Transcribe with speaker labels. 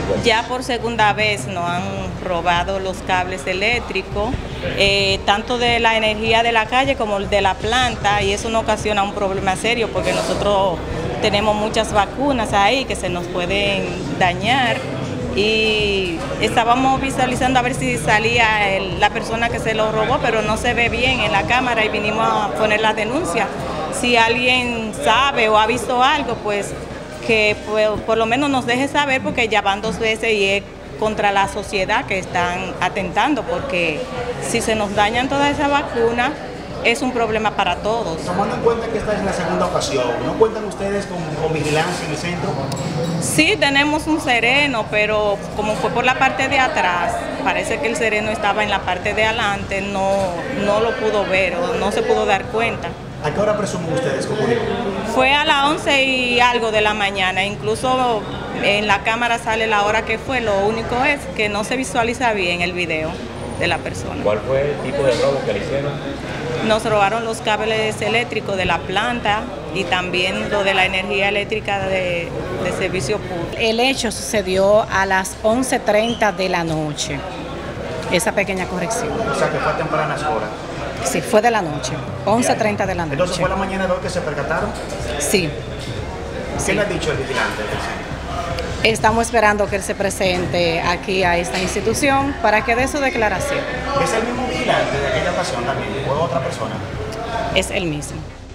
Speaker 1: Ya por segunda vez nos han robado los cables eléctricos, tanto de la energía de la calle como de la planta, y eso nos ocasiona un problema serio porque nosotros tenemos muchas vacunas ahí que se nos pueden dañar. Y estábamos visualizando a ver si salía la persona que se lo robó, pero no se ve bien en la cámara y vinimos a poner la denuncia. Si alguien sabe o ha visto algo, pues que por lo menos nos deje saber, porque ya van 2 veces y es contra la sociedad que están atentando, porque si se nos dañan todas esas vacunas, es un problema para todos.
Speaker 2: Tomando en cuenta que esta es la segunda ocasión, ¿no cuentan ustedes con vigilancia en el centro?
Speaker 1: Sí, tenemos un sereno, pero como fue por la parte de atrás, parece que el sereno estaba en la parte de adelante, no lo pudo ver o no se pudo dar cuenta.
Speaker 2: ¿A qué hora presumen ustedes que ocurrió?
Speaker 1: Fue a las 11 y algo de la mañana, incluso en la cámara sale la hora que fue, lo único es que no se visualiza bien el video de la persona.
Speaker 3: ¿Cuál fue el tipo de robo que le hicieron?
Speaker 1: Nos robaron los cables eléctricos de la planta y también lo de la energía eléctrica de servicio público.
Speaker 4: El hecho sucedió a las 11:30 de la noche, esa pequeña corrección.
Speaker 2: O sea, que fue a tempranas horas.
Speaker 4: Sí, fue de la noche, 11:30 de la noche.
Speaker 2: Entonces, ¿fue la mañana de hoy que se percataron?
Speaker 4: Sí.
Speaker 2: ¿Qué le ha dicho el vigilante del centro?
Speaker 4: Estamos esperando que él se presente aquí a esta institución para que dé su declaración.
Speaker 2: ¿Es el mismo vigilante de aquella ocasión también o otra persona?
Speaker 4: Es el mismo.